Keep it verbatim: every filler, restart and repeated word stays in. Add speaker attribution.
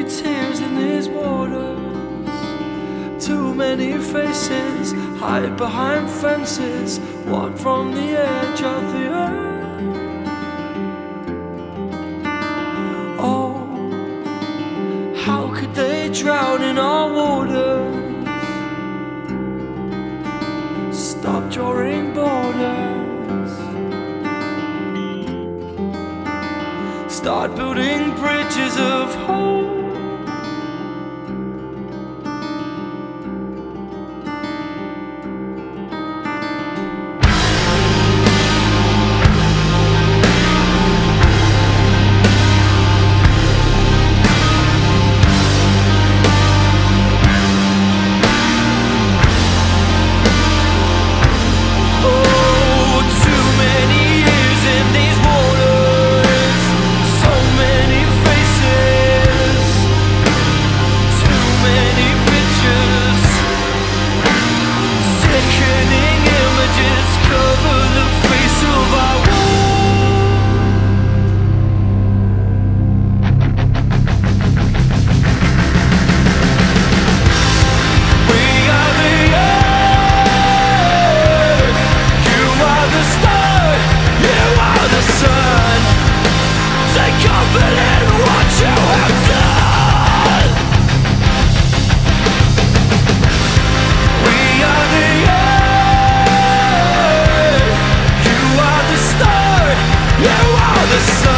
Speaker 1: tears in these waters. Too many faces hide behind fences, walk from the edge of the earth. Oh, how could they drown in our waters? Stop drawing borders. Start building bridges of hope. Sickening images cover the face of our world. We are the earth, you are the star, you are the sun. Take comfort in what you have done. We are the earth, you are the star, you are the sun.